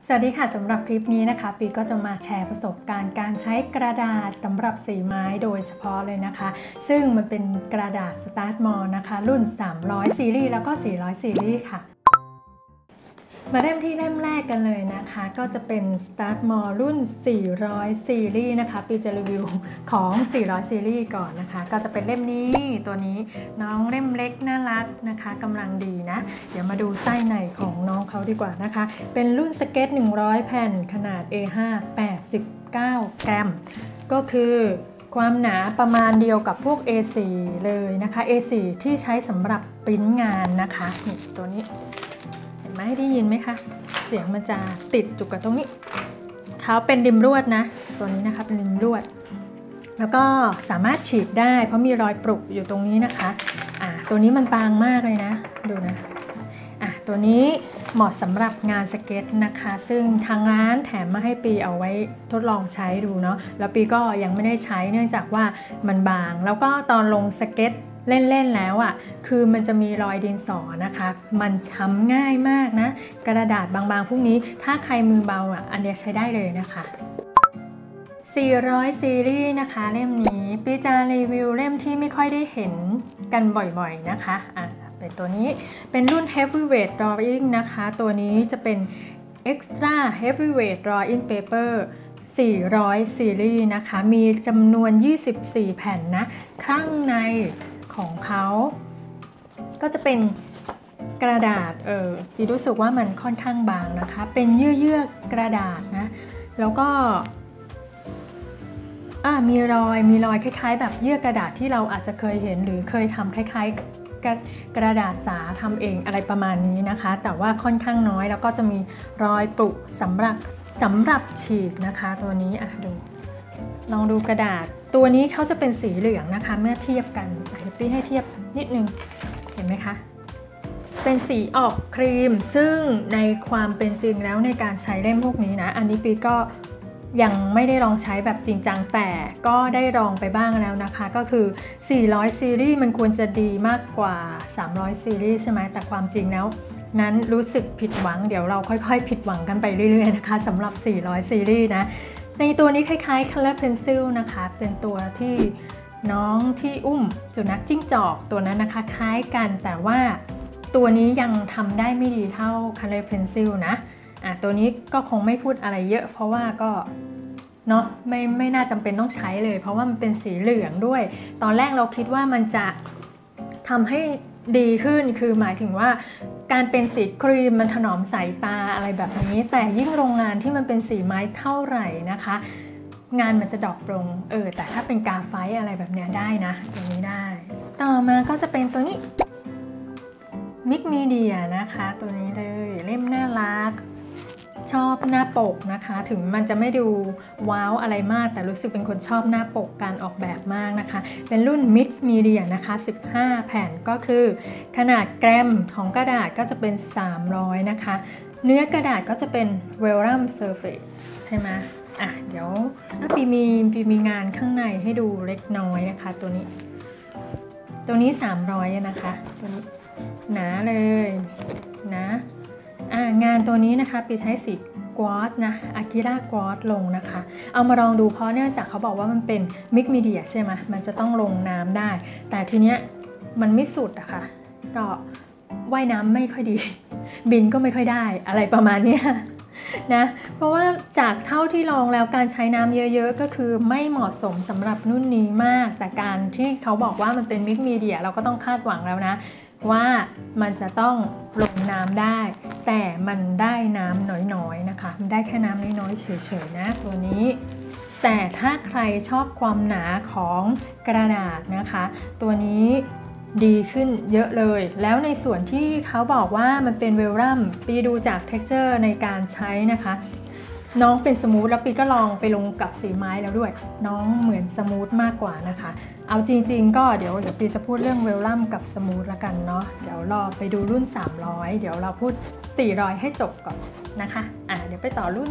สวัสดีค่ะสำหรับคลิปนี้นะคะปีก็จะมาแชร์ประสบการณ์การใช้กระดาษสำหรับสีไม้โดยเฉพาะเลยนะคะซึ่งมันเป็นกระดาษ Startmore นะคะรุ่น300ซีรีส์แล้วก็400ซีรีส์ค่ะมาเริ่มที่เล่มแรกกันเลยนะคะก็จะเป็น Startmore รุ่น400ซีรีส์นะคะปีจะรีวิวของ400ซีรีส์ก่อนนะคะก็จะเป็นเล่มนี้ตัวนี้น้องเล่มเล็กน่ารักนะคะกำลังดีนะเดี๋ยวมาดูไส้ในของน้องเขาดีกว่านะคะเป็นรุ่นสเก็ต100แผ่นขนาด A5 89 กรัมก็คือความหนาประมาณเดียวกับพวก A4 เลยนะคะ A4 ที่ใช้สำหรับปริ้นงานนะคะนี่ตัวนี้ไม่ได้ยินไหมคะเสียงมันจะติดอยู่กับตรงนี้เขาเป็นริมลวดนะตัวนี้นะคะเป็นริมลวดแล้วก็สามารถฉีกได้เพราะมีรอยปรุอยู่ตรงนี้นะคะตัวนี้มันบางมากเลยนะดูนะตัวนี้เหมาะสำหรับงานสเก็ตนะคะซึ่งทางร้านแถมมาให้ปีเอาไว้ทดลองใช้ดูเนาะแล้วปีก็ยังไม่ได้ใช้เนื่องจากว่ามันบางแล้วก็ตอนลงสเก็ตเล่นๆแล้วคือมันจะมีรอยดินสอนะคะมันช้ำง่ายมากนะกระดาษบางๆพวกนี้ถ้าใครมือเบาอันนี้ใช้ได้เลยนะคะ400ซีรีส์นะคะเล่มนี้ปีจะรีวิวเล่มที่ไม่ค่อยได้เห็นกันบ่อยๆนะคะเป็นตัวนี้เป็นรุ่น Heavyweight Drawing นะคะตัวนี้จะเป็น Extra Heavyweight Drawing Paper 400ซีรีส์นะคะมีจำนวน24แผ่นนะข้างในของเขาก็จะเป็นกระดาษปีรู้สึกว่ามันค่อนข้างบางนะคะเป็นเยื่อกระดาษนะแล้วก็มีรอยคล้ายๆแบบเยื่อกระดาษที่เราอาจจะเคยเห็นหรือเคยทำคล้ายๆกระดาษสาทำเองอะไรประมาณนี้นะคะแต่ว่าค่อนข้างน้อยแล้วก็จะมีรอยปรุสำหรับฉีกนะคะตัวนี้ดูลองดูกระดาษตัวนี้เขาจะเป็นสีเหลืองนะคะเมื่อเทียบกันปีให้เทียบนิดนึงเห็นไหมคะเป็นสีออกครีมซึ่งในความเป็นจริงแล้วในการใช้เล่มพวกนี้นะอันนี้ปีก็ยังไม่ได้ลองใช้แบบจริงจังแต่ก็ได้ลองไปบ้างแล้วนะคะก็คือ400ซีรีส์มันควรจะดีมากกว่า300ซีรีส์ใช่ไหมแต่ความจริงแล้วนั้นรู้สึกผิดหวังเดี๋ยวเราค่อยๆผิดหวังกันไปเรื่อยๆนะคะสำหรับ400ซีรีส์นะในตัวนี้คล้ายๆ Color Pencil นะคะเป็นตัวที่น้องที่อุ้มสุนัขจิ้งจอกตัวนั้นนะคะคล้ายกันแต่ว่าตัวนี้ยังทำได้ไม่ดีเท่า Color Pencil นะตัวนี้ก็คงไม่พูดอะไรเยอะเพราะว่าก็เนาะไม่น่าจำเป็นต้องใช้เลยเพราะว่ามันเป็นสีเหลืองด้วยตอนแรกเราคิดว่ามันจะทำให้ดีขึ้นคือหมายถึงว่าการเป็นสีครีมมันถนอมสายตาอะไรแบบนี้แต่ยิ่งโรงงานที่มันเป็นสีไม้เท่าไหร่นะคะงานมันจะดรอปลงแต่ถ้าเป็นกาไฟอะไรแบบนี้ได้นะตัวนี้ได้ต่อมาก็จะเป็นตัวนี้มิกมีเดียนะคะตัวนี้เลยเล่มน่ารักชอบหน้าปกนะคะถึงมันจะไม่ดูว้าวอะไรมากแต่รู้สึกเป็นคนชอบหน้าปกการออกแบบมากนะคะเป็นรุ่น Mix Media นะคะ15แผ่นก็คือขนาดแกรมของกระดาษก็จะเป็น300นะคะเนื้อกระดาษก็จะเป็น Vellum Surface ใช่ไหมเดี๋ยวปีมีงานข้างในให้ดูเล็กน้อยนะคะตัวนี้300นะคะตัวนี้หนาเลยนะงานตัวนี้นะคะปีใช้สีกวอตนะอากิระกวอตลงนะคะเอามาลองดูเพราะเนื่องจากเขาบอกว่ามันเป็นมิกมีเดียใช่ไหมมันจะต้องลงน้ำได้แต่ทีเนี้ยมันไม่สุดอะค่ะก็ว่ายน้ำไม่ค่อยดีบินก็ไม่ค่อยได้อะไรประมาณนี้นะเพราะว่าจากเท่าที่ลองแล้วการใช้น้ำเยอะๆก็คือไม่เหมาะสมสำหรับรุ่นนี้มากแต่การที่เขาบอกว่ามันเป็นมิกมีเดียเราก็ต้องคาดหวังแล้วนะว่ามันจะต้องลงน้ำได้แต่มันได้น้ำน้อยๆนะคะมันได้แค่น้ำน้อยๆเฉยๆนะตัวนี้แต่ถ้าใครชอบความหนาของกระดาษนะคะตัวนี้ดีขึ้นเยอะเลยแล้วในส่วนที่เขาบอกว่ามันเป็นเวลลัมปีดูจาก texture ในการใช้นะคะน้องเป็นสมูทแล้วปีก็ลองไปลงกับสีไม้แล้วด้วยน้องเหมือนสมูทมากกว่านะคะเอาจริงๆก็เดี๋ยวปีจะพูดเรื่องเวลลัมกับสมูทละกันเนาะเดี๋ยวรอไปดูรุ่น300เดี๋ยวเราพูด400ให้จบก่อนนะคะเดี๋ยวไปต่อรุ่น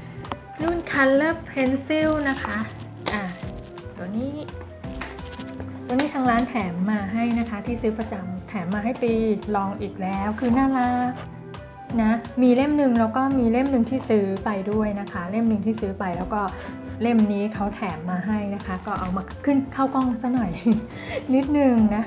Color Pencil นะคะตัวนี้ทางร้านแถมมาให้นะคะที่ซื้อประจำแถมมาให้ปีลองอีกแล้วคือน่ารักนะมีเล่มหนึ่งแล้วก็มีเล่มหนึ่งที่ซื้อไปด้วยนะคะเล่มหนึ่งที่ซื้อไปแล้วก็เล่มนี้เขาแถมมาให้นะคะก็เอามาขึ้นเข้ากล้องซะหน่อย นิดนึงนะ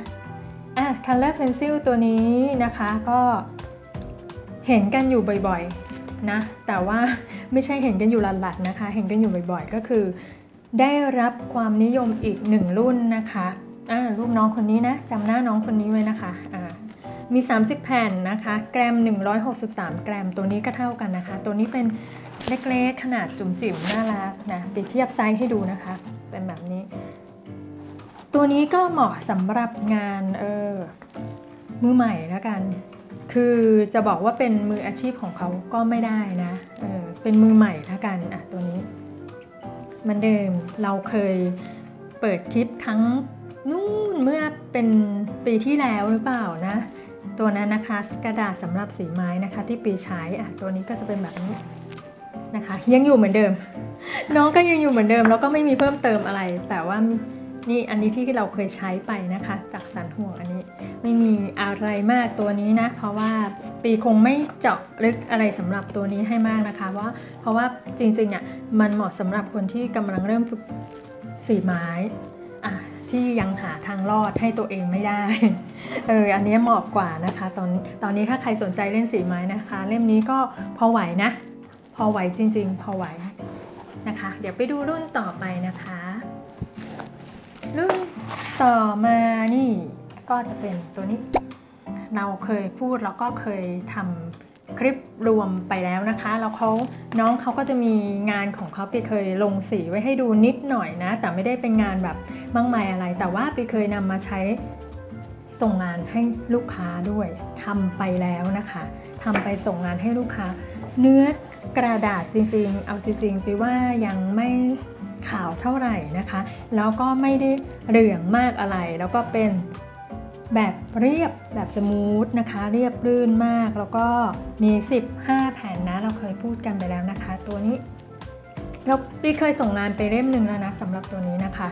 Color Pencil ตัวนี้นะคะก็เห็นกันอยู่บ่อยๆนะแต่ว่าไม่ใช่เห็นกันอยู่หลัดๆนะคะเห็นกันอยู่บ่อยๆก็คือได้รับความนิยมอีก1รุ่นนะคะรูปน้องคนนี้นะจำหน้าน้องคนนี้ไว้นะคะมี30แผ่นนะคะแกรม163แกรมตัวนี้ก็เท่ากันนะคะตัวนี้เป็นเล็กๆขนาดจุ๋มจิ๋มน่ารักนะเปรียบเทียบไซส์ให้ดูนะคะเป็นแบบนี้ตัวนี้ก็เหมาะสำหรับงานมือใหม่แล้วกันคือจะบอกว่าเป็นมืออาชีพของเขาก็ไม่ได้นะเป็นมือใหม่แล้วกันตัวนี้มันเดิมเราเคยเปิดคลิปครั้งนู่นเมื่อเป็นปีที่แล้วหรือเปล่านะตัวนั้นนะคะกระดาษสำหรับสีไม้นะคะที่ปีใช้ตัวนี้ก็จะเป็นแบบนี้นะคะยังอยู่เหมือนเดิมน้องก็ยังอยู่เหมือนเดิมแล้วก็ไม่มีเพิ่มเติมอะไรแต่ว่านี่อันนี้ที่เราเคยใช้ไปนะคะจากสันห่วงอันนี้ไม่มีอะไรมากตัวนี้นะเพราะว่าปีคงไม่เจาะลึกอะไรสำหรับตัวนี้ให้มากนะคะเพราะว่าจริงๆมันเหมาะสำหรับคนที่กำลังเริ่มฝึกสีไม้ที่ยังหาทางรอดให้ตัวเองไม่ได้อันนี้เหมาะกว่านะคะตอนนี้ถ้าใครสนใจเล่นสีไม้นะคะเล่มนี้ก็พอไหวนะพอไหวจริงๆพอไหวนะคะเดี๋ยวไปดูรุ่นต่อไปนะคะรุ่นต่อมานี่ก็จะเป็นตัวนี้เราเคยพูดแล้วก็เคยทำคลิปรวมไปแล้วนะคะแล้วน้องเขาก็จะมีงานของเขาไปเคยลงสีไว้ให้ดูนิดหน่อยนะแต่ไม่ได้เป็นงานแบบมากมายอะไรแต่ว่าไปเคยนำมาใช้ส่งงานให้ลูกค้าด้วยทำไปแล้วนะคะทำไปส่งงานให้ลูกค้าเนื้อกระดาษจริงๆเอาจริงๆไปว่ายังไม่ขาวเท่าไหร่นะคะแล้วก็ไม่ได้เหลืองมากอะไรแล้วก็เป็นแบบเรียบแบบสมูทนะคะเรียบรื่นมากแล้วก็มี15แผ่นนะเราเคยพูดกันไปแล้วนะคะตัวนี้เราเคยส่งงานไปเล่มหนึ่งแล้วนะสำหรับตัวนี้นะคะ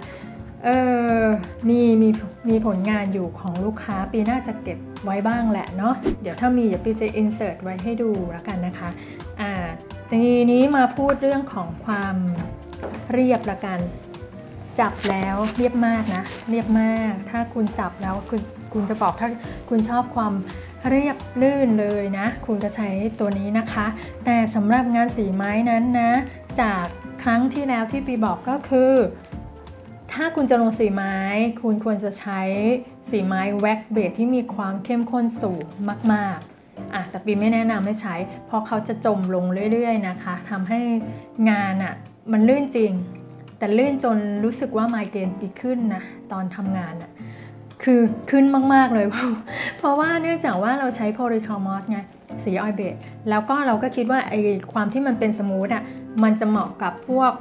มีผลงานอยู่ของลูกค้าปีหน้าจะเก็บไว้บ้างแหละเนาะเดี๋ยวถ้ามีเดี๋ยวปีจะ insert ไว้ให้ดูแล้วกันนะคะทีนี้มาพูดเรื่องของความเรียบละกันจับแล้วเรียบมากนะเรียบมากถ้าคุณจับแล้วคุณจะบอกถ้าคุณชอบความเรียบลื่นเลยนะคุณจะใช้ตัวนี้นะคะแต่สำหรับงานสีไม้นั้นนะจากครั้งที่แล้วที่ปีบอกก็คือถ้าคุณจะลงสีไม้คุณควรจะใช้สีไม้แว็กเบสที่มีความเข้มข้นสูงมากๆแต่ปีไม่แนะนำให้ใช้เพราะเขาจะจมลงเรื่อยๆนะคะทำให้งานมันลื่นจริงแต่ลื่นจนรู้สึกว่าไมเกรนปีขึ้นนะตอนทำงานคือขึ้นมากๆเลยเพราะว่าเนื่องจากว่าเราใช้โพลีคาร์มอสไงสีออยเบสแล้วก็เราก็คิดว่าไอ้ความที่มันเป็นสมูทมันจะเหมาะกับพวก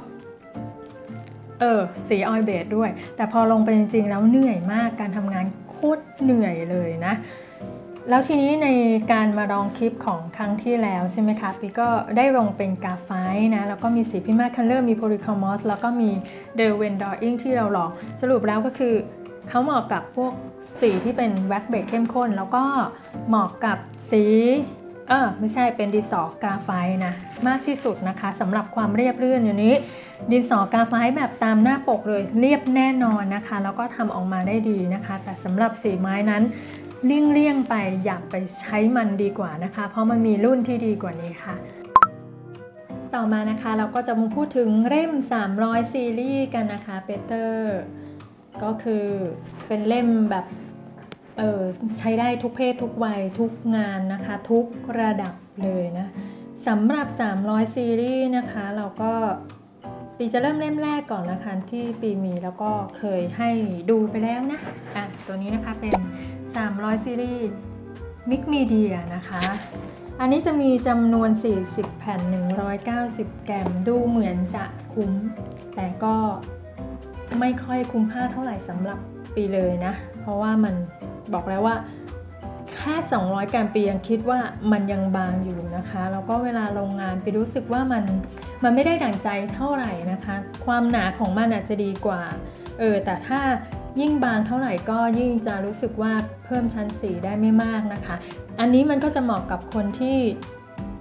สีออยเบสด้วยแต่พอลงไปจริงๆแล้วเหนื่อยมากการทำงานโคตรเหนื่อยเลยนะแล้วทีนี้ในการมาลองคลิปของครั้งที่แล้วใช่ไหมคะปีก็ได้ลงเป็นกราไฟต์นะแล้วก็มีสีพิมาคัลเลอร์มีโพลีคาร์มอสแล้วก็มีเดลเวนดอร์อิงที่เราลองสรุปแล้วก็คือเขาเหมาะกับพวกสีที่เป็นแว็กเบสเข้มข้นแล้วก็เหมาะกับสีไม่ใช่เป็นดินสอกราไฟต์นะมากที่สุดนะคะสำหรับความเรียบรื่นอย่างนี้ดินสอกราไฟต์แบบตามหน้าปกเลยเรียบแน่นอนนะคะแล้วก็ทำออกมาได้ดีนะคะแต่สำหรับสีไม้นั้นเลี่ยงไปอย่าไปใช้มันดีกว่านะคะเพราะมันมีรุ่นที่ดีกว่านี้ค่ะต่อมานะคะเราก็จะมาพูดถึงเล่ม300ซีรีส์กันนะคะเปเตอร์ก็คือเป็นเล่มแบบใช้ได้ทุกเพศทุกวัยทุกงานนะคะทุกระดับเลยนะสำหรับ300ซีรีส์นะคะเราก็ปีจะเริ่มเล่มแรกก่อนนะคะที่ปีมีแล้วก็เคยให้ดูไปแล้วนะตัวนี้นะคะเป็น300ซีรีส์มิกมีเดียนะคะอันนี้จะมีจำนวน40แผ่น190แกรมดูเหมือนจะคุ้มแต่ก็ไม่ค่อยคุ้มค่าเท่าไหร่สำหรับปีเลยนะเพราะว่ามันบอกแล้วว่าแค่200แกรมปียังคิดว่ามันยังบางอยู่นะคะแล้วก็เวลาลงงานไปรู้สึกว่ามันไม่ได้ดั่งใจเท่าไหร่นะคะความหนาของมันอาจจะดีกว่าแต่ถ้ายิ่งบางเท่าไหร่ก็ยิ่งจะรู้สึกว่าเพิ่มชั้นสีได้ไม่มากนะคะอันนี้มันก็จะเหมาะกับคนที่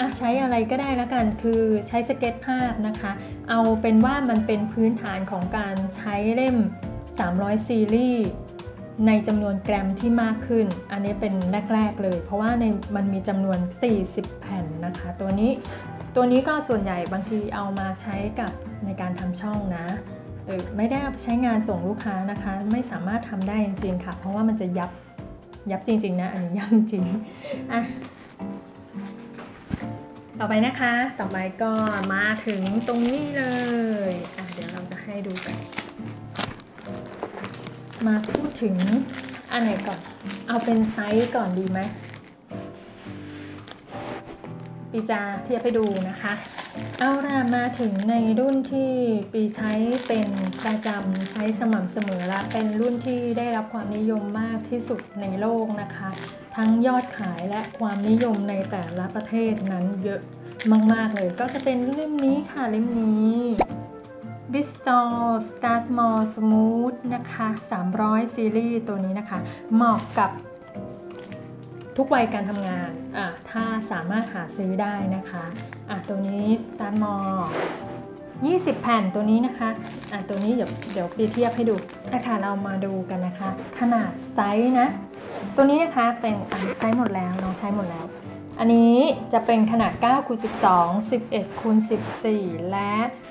ใช้อะไรก็ได้แล้วกันคือใช้สเก็ตภาพนะคะเอาเป็นว่ามันเป็นพื้นฐานของการใช้เล่ม300ซีรีส์ในจำนวนแกรมที่มากขึ้นอันนี้เป็นแรกๆเลยเพราะว่ามันมีจำนวน40แผ่นนะคะตัวนี้ก็ส่วนใหญ่บางทีเอามาใช้กับในการทำช่องนะไม่ได้ใช้งานส่งลูกค้านะคะไม่สามารถทำได้จริงๆค่ะเพราะว่ามันจะยับจริงๆนะอันนี้ยับจริงต่อไปนะคะต่อไปก็มาถึงตรงนี้เลยเดี๋ยวเราจะให้ดูกันมาพูดถึงอันไหนก่อนเอาเป็นไซส์ก่อนดีไหมปีจะเทียบให้ดูนะคะเอาล่ะมาถึงในรุ่นที่ปีใช้เป็นประจำใช้สม่ำเสมอและเป็นรุ่นที่ได้รับความนิยมมากที่สุดในโลกนะคะทั้งยอดขายและความนิยมในแต่ละประเทศนั้นเยอะมากๆเลยก็จะเป็นเล่มนี้ค่ะเล่มนี้ Bristol Star Small Smooth นะคะ300ซีรีส์ตัวนี้นะคะเหมาะกับทุกวัยการทำงานถ้าสามารถหาซื้อได้นะคะตัวนี้ Star Small 20 แผ่นตัวนี้นะคะตัวนี้เดี๋ยวเปรียบเทียบให้ดูเรามาดูกันนะคะขนาดไซส์นะตัวนี้นะคะเป็นใช้หมดแล้วน้องใช้หมดแล้วอันนี้จะเป็นขนาด9คูณ12 11คูณ14และ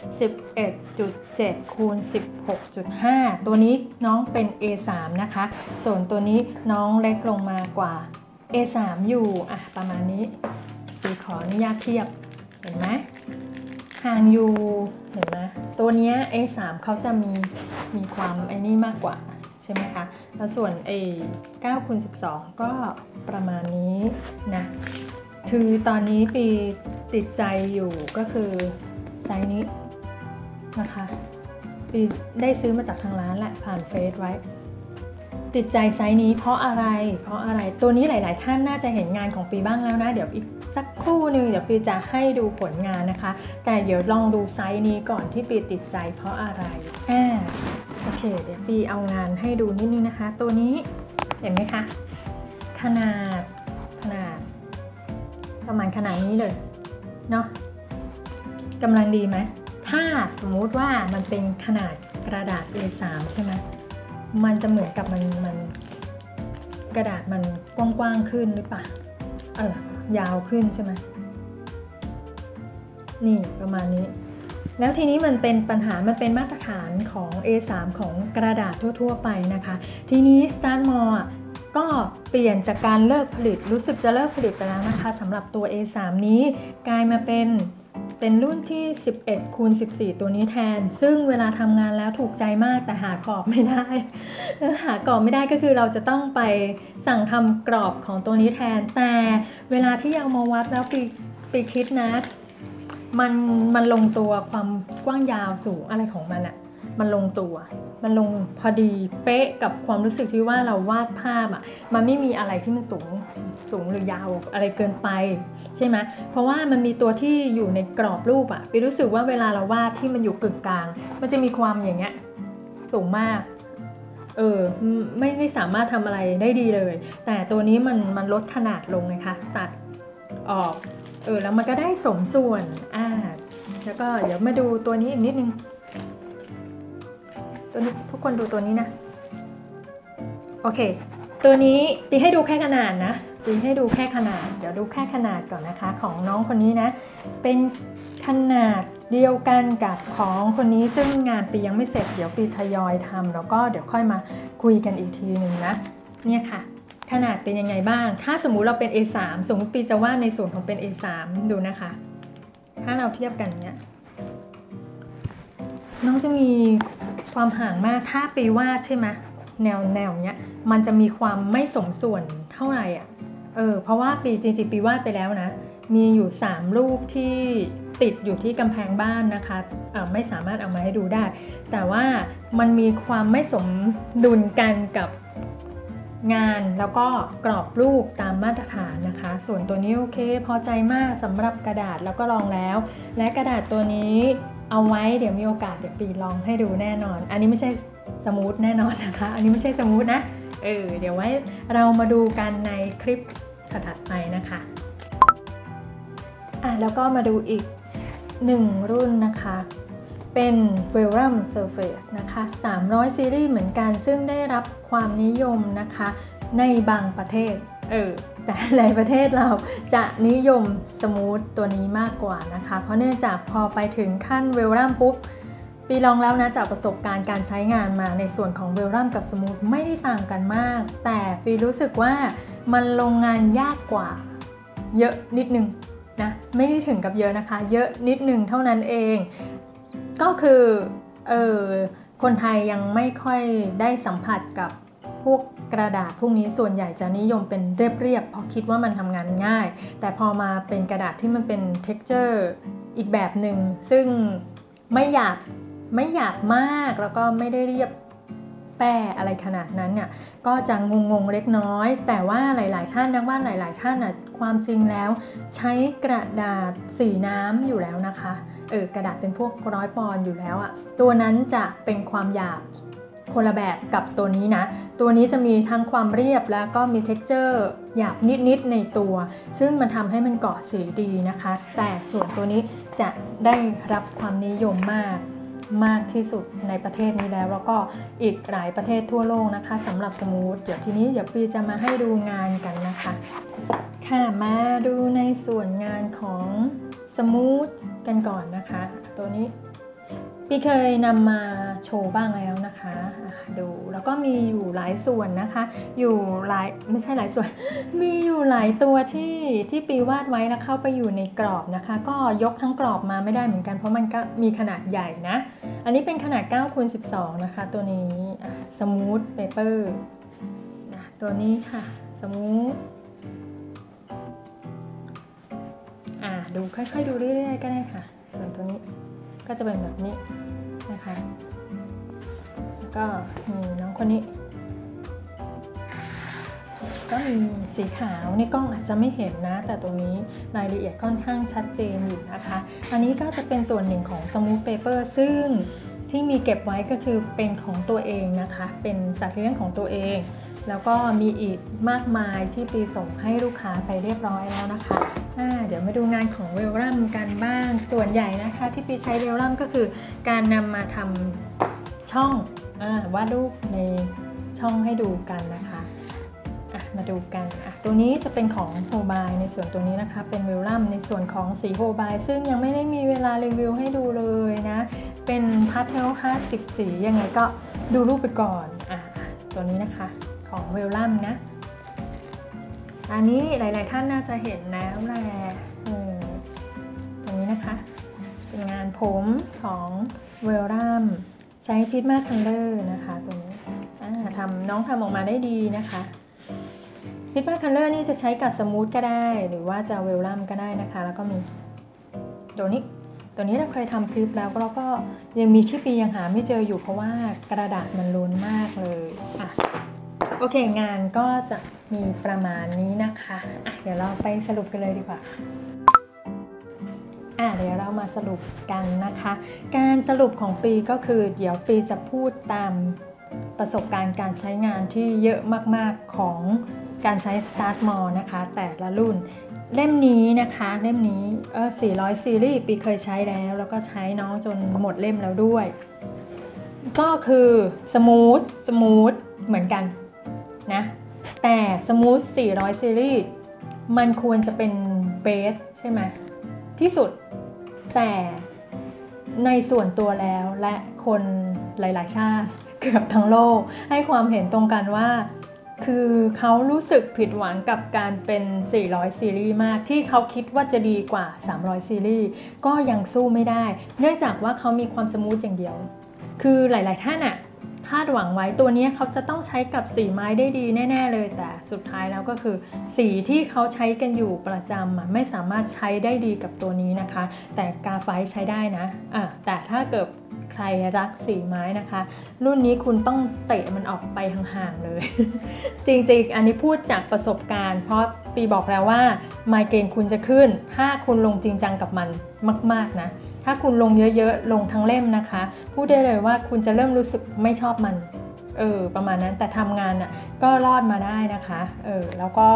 11.7คูณ16.5 ตัวนี้น้องเป็น A3 นะคะส่วนตัวนี้น้องเล็กลงมากว่า A3 อยู่ประมาณนี้ปีขออนุญาตเทียบเห็นไหมห่างอยู่เห็นไหมตัวนี้ A3 เขาจะมีความไอ้นี่มากกว่าใช่ไหมคะแล้วส่วน 9คูณ12ก็ประมาณนี้นะคือตอนนี้ปีติดใจอยู่ก็คือไซส์นี้นะคะปีได้ซื้อมาจากทางร้านแหละผ่านเฟซไว้ติดใจไซส์นี้เพราะอะไรตัวนี้หลายๆท่านน่าจะเห็นงานของปีบ้างแล้วนะเดี๋ยวอีกสักครู่หนึ่งเดี๋ยวปีจะให้ดูผลงานนะคะแต่เดี๋ยวลองดูไซส์นี้ก่อนที่ปีติดใจเพราะอะไรโอเคเดี๋ยวปีเอางานให้ดูนิดนึงนะคะตัวนี้เห็นไหมคะขนาดประมาณขนาดนี้เลยเนาะกำลังดีไหมถ้าสมมุติว่ามันเป็นขนาดกระดาษ A3 ใช่ไหมมันจะเหมือนกับมันกระดาษมันกว้างๆขึ้นหรือเปล่ายาวขึ้นใช่ไหมนี่ประมาณนี้แล้วทีนี้มันเป็นปัญหามันเป็นมาตรฐานของ A3 ของกระดาษทั่วๆไปนะคะทีนี้ Startmore ก็เปลี่ยนจากการเลิกผลิตรู้สึกจะเลิกผลิตไปแล้วนะคะสำหรับตัว A3 นี้กลายมาเป็นรุ่นที่11คูณ14ตัวนี้แทนซึ่งเวลาทำงานแล้วถูกใจมากแต่หากรอบไม่ได้หากรอบไม่ได้ก็คือเราจะต้องไปสั่งทำกรอบของตัวนี้แทนแต่เวลาที่ยังมาวัดแล้วปีคิดนะมันลงตัวความกว้างยาวสูงอะไรของมันมันลงตัวมันลงพอดีเป๊ะกับความรู้สึกที่ว่าเราวาดภาพมันไม่มีอะไรที่มันสูงหรือยาวอะไรเกินไปใช่ไหมเพราะว่ามันมีตัวที่อยู่ในกรอบรูปปีรู้สึกว่าเวลาเราวาดที่มันอยู่กึ่งกลางมันจะมีความอย่างเงี้ยสูงมากไม่ได้สามารถทำอะไรได้ดีเลยแต่ตัวนี้มันลดขนาดลงนะคะตัดออกแล้วมันก็ได้สมส่วนแล้วก็เดี๋ยวมาดูตัวนี้อีกนิดนึงตัวนี้ทุกคนดูตัวนี้นะโอเคตัวนี้ตีให้ดูแค่ขนาดนะตีให้ดูแค่ขนาดเดี๋ยวดูแค่ขนาดก่อนนะคะของน้องคนนี้นะเป็นขนาดเดียวกันกับของคนนี้ซึ่งงานปียังไม่เสร็จเดี๋ยวปีทยอยทำแล้วก็เดี๋ยวค่อยมาคุยกันอีกทีหนึ่งนะเนี่ยค่ะขนาดเป็นยังไงบ้างถ้าสมมุติเราเป็น A3 สมมติปีจะวาดในส่วนของเป็น A3 ดูนะคะถ้าเราเทียบกันเนี้ยน้องจะมีความห่างมากถ้าปีวาดใช่ไหมแนวเนี้ยมันจะมีความไม่สมส่วนเท่าไหร่เพราะว่าปีจริงๆปีวาดไปแล้วนะมีอยู่3รูปที่ติดอยู่ที่กำแพงบ้านนะคะไม่สามารถเอามาให้ดูได้แต่ว่ามันมีความไม่สมดุลกันกับงานแล้วก็กรอบรูปตามมาตรฐานนะคะส่วนตัวนี้โอเคพอใจมากสำหรับกระดาษแล้วก็ลองแล้วและกระดาษตัวนี้เอาไว้เดี๋ยวมีโอกาสเดี๋ยวปีลองให้ดูแน่นอนอันนี้ไม่ใช่สมูทแน่นอนนะคะอันนี้ไม่ใช่สมูทนะเดี๋ยวไว้เรามาดูกันในคลิปถัดไปนะคะแล้วก็มาดูอีก1รุ่นนะคะเป็น Vellum Surface นะคะ300ซีรีส์เหมือนกันซึ่งได้รับความนิยมนะคะในบางประเทศแต่ในประเทศเราจะนิยมสมูทตัวนี้มากกว่านะคะเพราะเนื่องจากพอไปถึงขั้น Vellum ปุ๊บปีลองแล้วนะจากประสบการณ์การใช้งานมาในส่วนของ Vellum กับสมูทไม่ได้ต่างกันมากแต่ปีรู้สึกว่ามันลงงานยากกว่าเยอะนิดนึงนะไม่ได้ถึงกับเยอะนะคะเยอะนิดนึงเท่านั้นเองก็คือคนไทยยังไม่ค่อยได้สัมผัสกับพวกกระดาษพวกนี้ส่วนใหญ่จะนิยมเป็นเรียบๆเพราะคิดว่ามันทำงานง่ายแต่พอมาเป็นกระดาษที่มันเป็น texture อีกแบบหนึ่งซึ่งไม่หยาบมากแล้วก็ไม่ได้เรียบแป้อะไรขนาดนั้นเนี่ยก็จะงงเล็กน้อยแต่ว่าหลายๆท่านนะว่าหลายๆท่านความจริงแล้วใช้กระดาษสีน้ำอยู่แล้วนะคะกระดาษเป็นพวก100 ปอนด์อยู่แล้วตัวนั้นจะเป็นความหยาบคนละแบบกับตัวนี้นะตัวนี้จะมีทั้งความเรียบแล้วก็มี texture หยาบนิดในตัวซึ่งมันทำให้มันเกาะสีดีนะคะแต่ส่วนตัวนี้จะได้รับความนิยมมากที่สุดในประเทศนี้แล้วก็อีกหลายประเทศทั่วโลกนะคะสำหรับสมูทเดี๋ยวปีจะมาให้ดูงานกันนะคะค่ะมาดูในส่วนงานของสมูทกันก่อนนะคะตัวนี้ปีเคยนำมาโชว์บ้างแล้วนะคะดูแล้วก็มีอยู่หลายส่วนนะคะอยู่หลายไม่ใช่หลายส่วน มีอยู่หลายตัวที่ปีวาดไว้แล้วเข้าไปอยู่ในกรอบนะคะก็ยกทั้งกรอบมาไม่ได้เหมือนกันเพราะมันก็มีขนาดใหญ่นะอันนี้เป็นขนาด 9x12 นะคะตัวนี้สมูทเปเปอร์ตัวนี้ค่ะสมูทดูค่อยๆดูเรื่อยๆก็ได้ค่ะส่วนตัวนี้ก็จะเป็นแบบนี้นะคะแล้วก็มีน้องคนนี้ก็มีสีขาวในกล้องอาจจะไม่เห็นนะแต่ตรงนี้รายละเอียดค่อนข้างชัดเจนอยู่นะคะอันนี้ก็จะเป็นส่วนหนึ่งของ Smooth Paper ซึ่งที่มีเก็บไว้ก็คือเป็นของตัวเองนะคะเป็นสัตว์เลี้ยงของตัวเองแล้วก็มีอีกมากมายที่ปีส่งให้ลูกค้าไปเรียบร้อยแล้วนะคะเดี๋ยวมาดูงานของเวลลัมกันบ้างส่วนใหญ่นะคะที่ปีใช้เวลลัมก็คือการนำมาทำช่องวาดรูปในช่องให้ดูกันนะคะมาดูกันตัวนี้จะเป็นของโฮบายในส่วนตัวนี้นะคะเป็นเวลลัมในส่วนของสีโฮบายซึ่งยังไม่ได้มีเวลารีวิวให้ดูเลยนะเป็นพาสเทล50 สียังไงก็ดูรูปไปก่อนตัวนี้นะคะของเวลลัมนะอันนี้หลายๆท่านน่าจะเห็นแล้วแหละตรงนี้นะคะเป็นงานผมของเวลลัมใช้พิทมาคัลเลอร์นะคะตัวนี้น้องทำออกมาได้ดีนะคะพิทมาคัลเลอร์นี่จะใช้กับสมูทก็ได้หรือว่าจะเวลลัมก็ได้นะคะแล้วก็มีตัวนี้เราเคยทำคลิปแล้วแล้วก็ยังมีที่ปียังหาไม่เจออยู่เพราะว่ากระดาษมันล้นมากเลยโอเคงานก็จะมีประมาณนี้นะคะเดี๋ยวเราไปสรุปกันเลยดีกว่าเดี๋ยวเรามาสรุปกันนะคะการสรุปของปีก็คือเดี๋ยวปีจะพูดตามประสบการณ์การใช้งานที่เยอะมากๆของการใช้ Startmore นะคะแต่ละรุ่นเล่มนี้นะคะเล่มนี้400 ซีรีส์ปีเคยใช้แล้วก็ใช้น้องจนหมดเล่มแล้วด้วยก็คือสมูทเหมือนกันนะแต่สมูท400 ซีรีส์มันควรจะเป็นเบสใช่ไหมที่สุดแต่ในส่วนตัวแล้วและคนหลายๆชาติเกือบทั้งโลกให้ความเห็นตรงกันว่าคือเขารู้สึกผิดหวังกับการเป็น400 ซีรีส์มากที่เขาคิดว่าจะดีกว่า300 ซีรีส์ก็ยังสู้ไม่ได้เนื่องจากว่าเขามีความสมูทอย่างเดียวคือหลายๆท่านคาดหวังไว้ตัวนี้เขาจะต้องใช้กับสีไม้ได้ดีแน่ๆเลยแต่สุดท้ายแล้วก็คือสีที่เขาใช้กันอยู่ประจำไม่สามารถใช้ได้ดีกับตัวนี้นะคะแต่กาไฟใช้ได้นะแต่ถ้าเกิดใครรักสีไม้นะคะรุ่นนี้คุณต้องเตะมันออกไปห่างๆเลย จริงๆอันนี้พูดจากประสบการณ์เพราะปีบอกแล้วว่าไมเกรนคุณจะขึ้นถ้าคุณลงจริงจังกับมันมากๆนะถ้าคุณลงเยอะๆลงทั้งเล่มนะคะพูดได้เลยว่าคุณจะเริ่มรู้สึกไม่ชอบมันประมาณนั้นแต่ทำงานก็รอดมาได้นะคะแล้วก็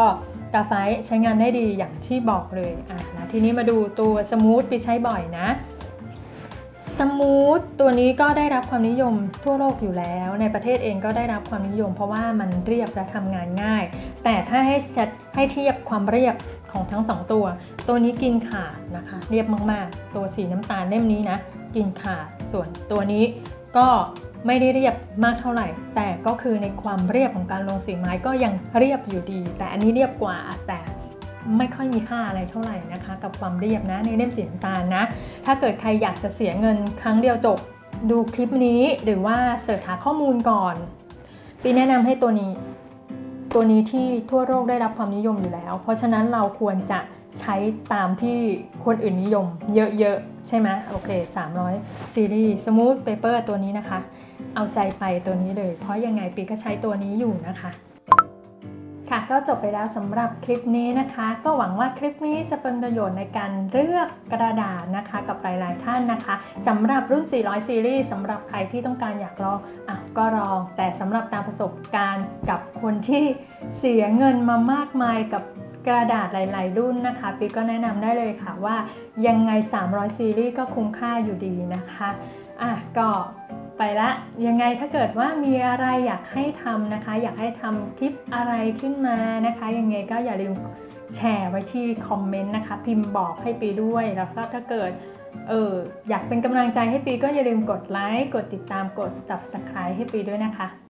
กาไฟใช้งานได้ดีอย่างที่บอกเลยนะทีนี้มาดูตัวสมูทปีใช้บ่อยนะสมูทตัวนี้ก็ได้รับความนิยมทั่วโลกอยู่แล้วในประเทศเองก็ได้รับความนิยมเพราะว่ามันเรียบและทำงานง่ายแต่ถ้าให้เทียบความเรียบของทั้ง2ตัวนี้กินขาดนะคะเรียบมากๆตัวสีน้ำตาลเล่มนี้นะกินขาดส่วนตัวนี้ก็ไม่ได้เรียบมากเท่าไหร่แต่ก็คือในความเรียบของการลงสีไม้ก็ยังเรียบอยู่ดีแต่อันนี้เรียบกว่าแต่ไม่ค่อยมีค่าอะไรเท่าไหร่นะคะกับความเรียบนะในเล่มสีน้ำตาลนะถ้าเกิดใครอยากจะเสียเงินครั้งเดียวจบดูคลิปนี้หรือว่าเสิร์ชหาข้อมูลก่อนปีแนะนำให้ตัวนี้ที่ทั่วโลกได้รับความนิยมอยู่แล้วเพราะฉะนั้นเราควรจะใช้ตามที่คนอื่นนิยมเยอะๆใช่ไหมโอเค300ซีรีส์ Smooth Paper ตัวนี้นะคะเอาใจไปตัวนี้เลยเพราะยังไงปีก็ใช้ตัวนี้อยู่นะคะค่ะก็จบไปแล้วสำหรับคลิปนี้นะคะก็หวังว่าคลิปนี้จะเป็นประโยชน์ในการเลือกกระดาษนะคะกับหลายๆท่านนะคะสำหรับรุ่น400ซีรีส์สำหรับใครที่ต้องการอยากลองก็ลองแต่สำหรับตามประสบการณ์กับคนที่เสียเงินมามากมายกับกระดาษหลายๆรุ่นนะคะปีก็แนะนำได้เลยค่ะว่ายังไง300ซีรีส์ก็คุ้มค่าอยู่ดีนะคะก็ไปละยังไงถ้าเกิดว่ามีอะไรอยากให้ทำนะคะอยากให้ทำคลิปอะไรขึ้นมานะคะยังไงก็อย่าลืมแชร์ไว้ที่คอมเมนต์นะคะพิมพ์บอกให้ปีด้วยแล้วก็ถ้าเกิดอยากเป็นกำลังใจให้ปีก็อย่าลืมกดไลค์กดติดตามกด Subscribe ให้ปีด้วยนะคะ